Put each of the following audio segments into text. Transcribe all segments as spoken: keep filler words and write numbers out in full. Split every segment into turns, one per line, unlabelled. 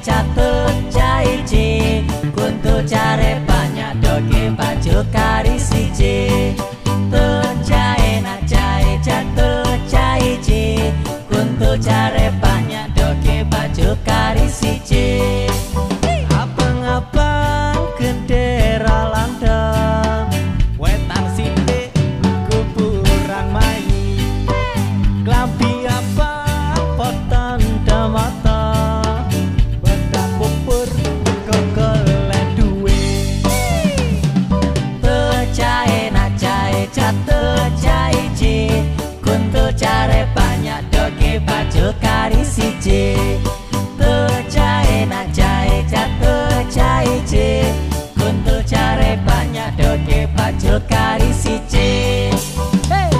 catur cai ci kuntu care banyak doge baju kari siji tu cai na cai catur cai ci kuntu care banyak doge baju kari siji abang-abang gendera landang wetan sithik kuburan mayi klambi abang potan damata bedak bubur kokole duwe tu cai na cai catur cai ci kuntu care banyak doge baju kari siji tu cai na cai catur cai ci kuntu care banyak doge baju kari siji. Hey!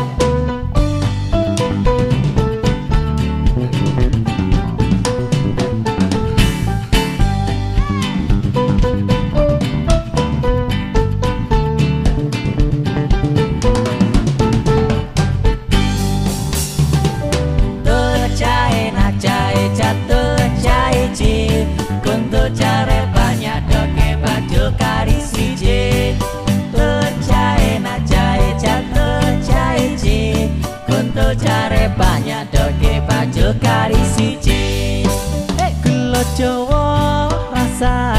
Kuntu care banyak doge baju kari siji tu cai na cai catur cai ci kuntu care banyak doge baju kari siji. Eh gula Jawa rasa